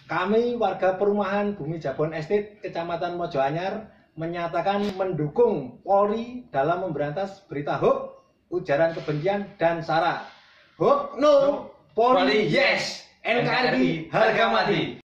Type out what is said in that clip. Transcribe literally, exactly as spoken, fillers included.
Kami warga perumahan Bumi Jabon Estate, Kecamatan Mojoanyar, menyatakan mendukung Polri dalam memberantas berita hoax, ujaran kebencian, dan sara. Hoax no, Polri yes, N K R I harga mati.